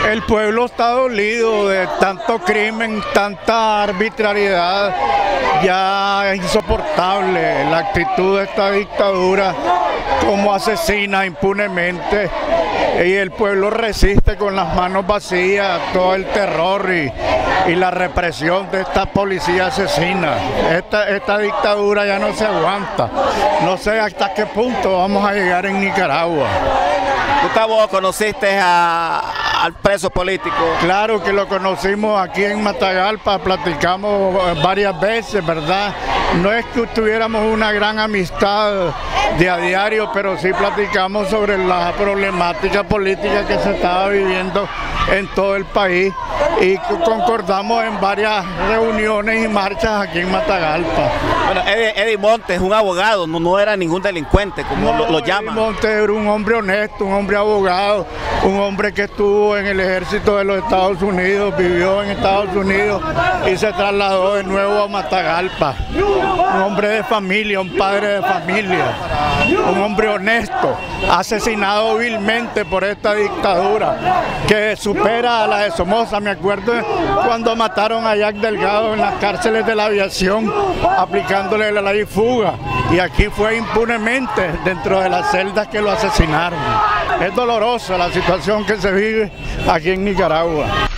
El pueblo está dolido de tanto crimen, tanta arbitrariedad, ya es insoportable la actitud de esta dictadura, como asesina impunemente, y el pueblo resiste con las manos vacías todo el terror y la represión de esta policía asesina. Esta dictadura ya no se aguanta, no sé hasta qué punto vamos a llegar en Nicaragua. Gustavo, ¿conociste al preso político? Claro que lo conocimos aquí en Matagalpa, platicamos varias veces, ¿verdad? No es que tuviéramos una gran amistad de a diario, pero sí platicamos sobre la problemática política que se estaba viviendo en todo el país y concordamos en varias reuniones y marchas aquí en Matagalpa. Bueno, Eddie Montes, un abogado, no era ningún delincuente, como lo llaman. Eddie Montes era un hombre honesto, un hombre abogado, un hombre que estuvo en el ejército de los Estados Unidos, vivió en Estados Unidos y se trasladó de nuevo a Matagalpa. Un hombre de familia, un padre de familia, un hombre honesto, asesinado vilmente por esta dictadura que supera a la de Somoza. Me acuerdo cuando mataron a Jack Delgado en las cárceles de la aviación aplicándole la ley fuga, y aquí fue impunemente dentro de las celdas que lo asesinaron. Es dolorosa la situación que se vive aquí en Nicaragua.